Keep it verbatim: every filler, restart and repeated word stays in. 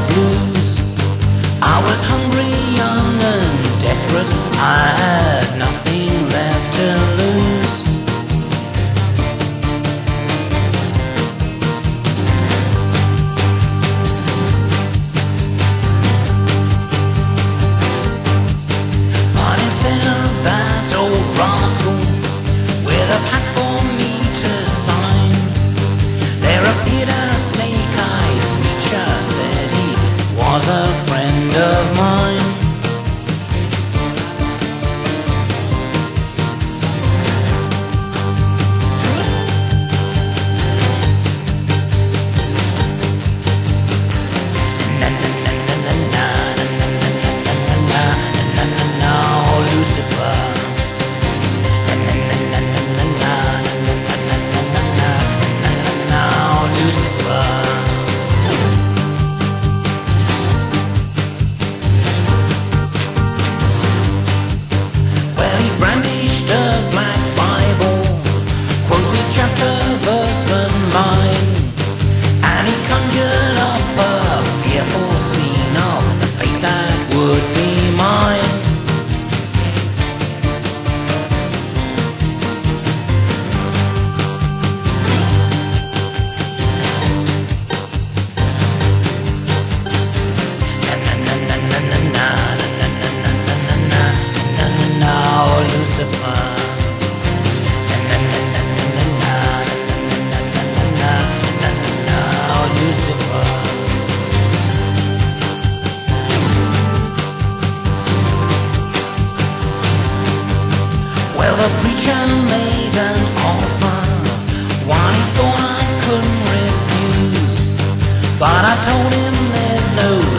blues. I was hungry, young and desperate. I had nothing left to lose. But instead of that old rascal with a pact for me to sign, there appeared a snake-eyed creature, said he was a friend of mine. Na na na na na na na na na na na na na, oh Lucifer. Na na na na na na na na na na na na na, oh Lucifer. Well, he brandished a black Bible, quoted chapter, verse and line, and he conjured up a fearful scene of the fate that would be mine. Na na na na na na na na na na na na na na na, oh Lucifer. Na na na na na na na na na na na na na, oh Lucifer. Well, the preacher made an offer, one he thought I couldn't refuse, but I told him there's no